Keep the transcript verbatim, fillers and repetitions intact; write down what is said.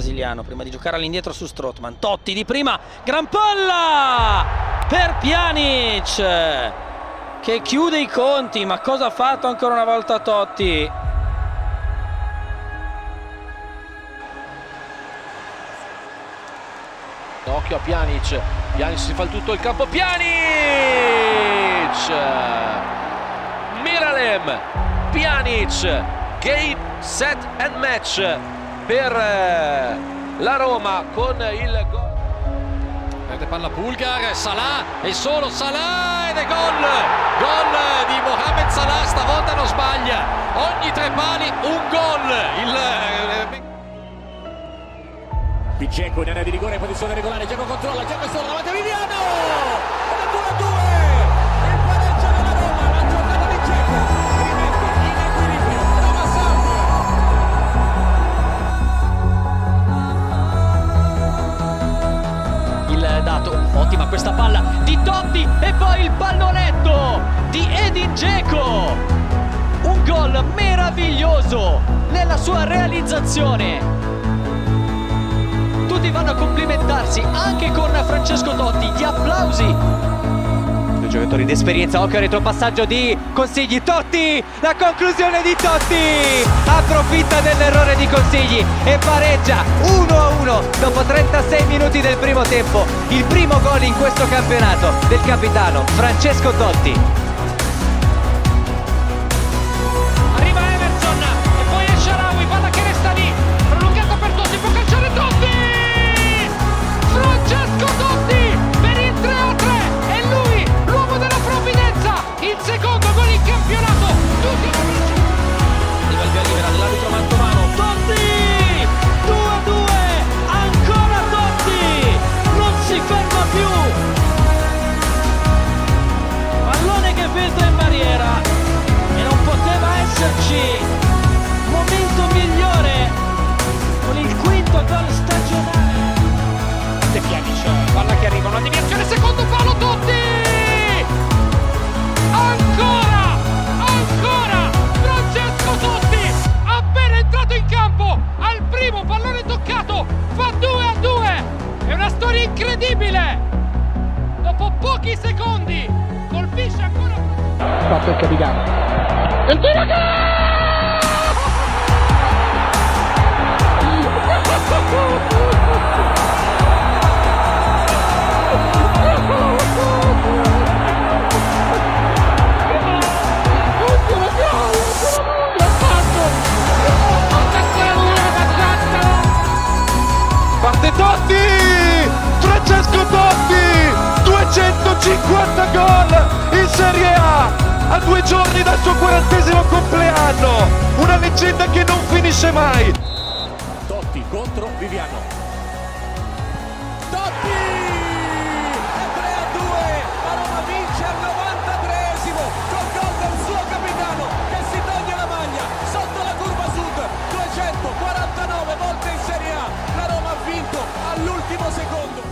brasiliano prima di giocare all'indietro su Strootman. Totti di prima, gran palla per Pjanic che chiude i conti. Ma cosa ha fatto ancora una volta Totti? Occhio a Pjanic, Pjanic si fa il tutto il campo, Pjanic! Miralem, Pjanic, game, set and match per la Roma con il gol. Perde palla Bulgar, Salah e solo Salah ed è gol! Gol di Mohamed Salah, stavolta non sbaglia, ogni tre pali un gol! Il... Dzeko in area di rigore in posizione regolare, Dzeko controlla, Dzeko è solo davanti a Viviano! Ed è due a due! Il pareggio della Roma, la giocata di Dzeko rimette in equilibrio Roma Sam. Il dato, ottima questa palla di Totti e poi il pallonetto di Edin Dzeko. Un gol meraviglioso nella sua realizzazione. Tutti vanno a complimentarsi anche con Francesco Totti, gli applausi. Due giocatori di esperienza, occhio al retropassaggio di Consigli, Totti, la conclusione di Totti, approfitta dell'errore di Consigli e pareggia uno a uno dopo trentasei minuti del primo tempo, il primo gol in questo campionato del capitano Francesco Totti. Momento migliore con il quinto gol stagionale. De Pjanic, palla che arriva, una deviazione, secondo palo, Totti! Ancora, ancora Francesco Totti, appena entrato in campo, al primo pallone toccato, fa due a due, è una storia incredibile, dopo pochi secondi, colpisce ancora... Fatto il capitano, il tiro che... Parte Totti! Francesco Totti! duecentocinquanta gol in Serie A! A due giorni dal suo quarantesimo compleanno! Una leggenda che non finisce mai! Totti contro Viviano. Totti! È tre a due! La Roma vince al novantatreesimo col gol del suo capitano che si toglie la maglia sotto la curva sud. duecentoquarantanove volte in Serie A. La Roma ha vinto all'ultimo secondo.